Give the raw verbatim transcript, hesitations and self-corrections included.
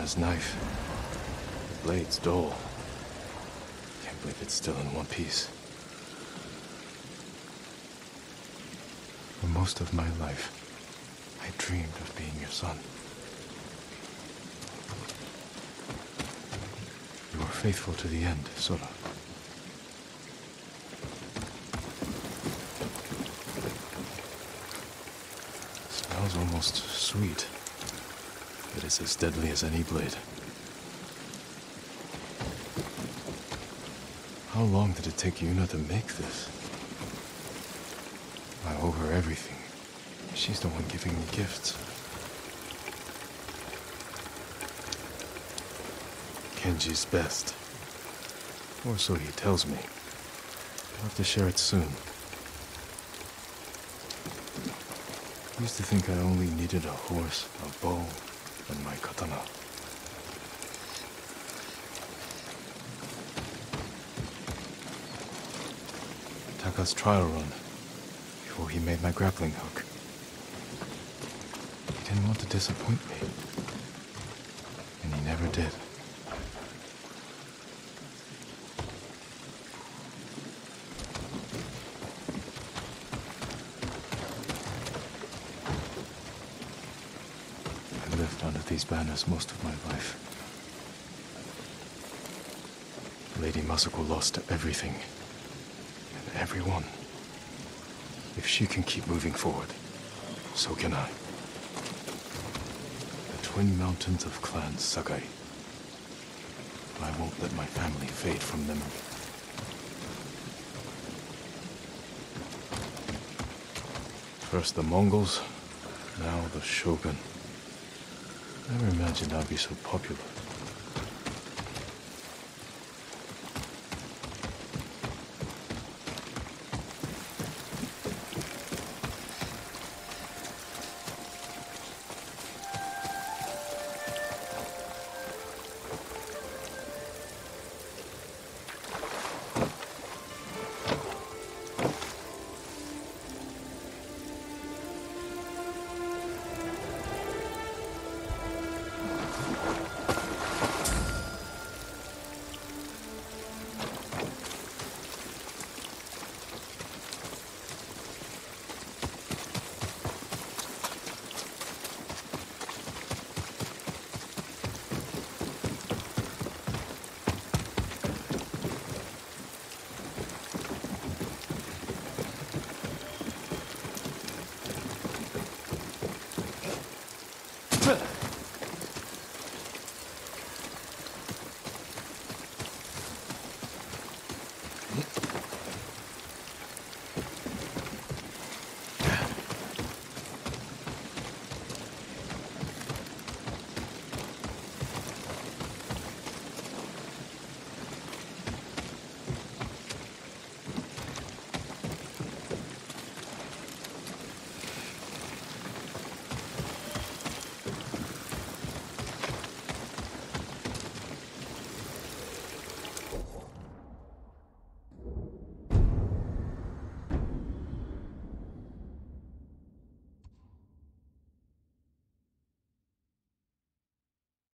Katana's knife. The blade's dull. Can't believe it's still in one piece. For most of my life, I dreamed of being your son. You were faithful to the end, Sora. Smells almost sweet. It is as deadly as any blade. How long did it take Yuna to make this? I owe her everything. She's the one giving me gifts. Kenji's best. Or so he tells me. I'll have to share it soon. I used to think I only needed a horse, a bow, and my katana. Taka's trial run, before he made my grappling hook. He didn't want to disappoint me. And he never did. I lived under these banners most of my life. Lady Masako lost everything. And everyone. If she can keep moving forward, so can I. The twin mountains of Clan Sakai. I won't let my family fade from memory. First the Mongols, now the Shogun. Never imagined I'd be so popular.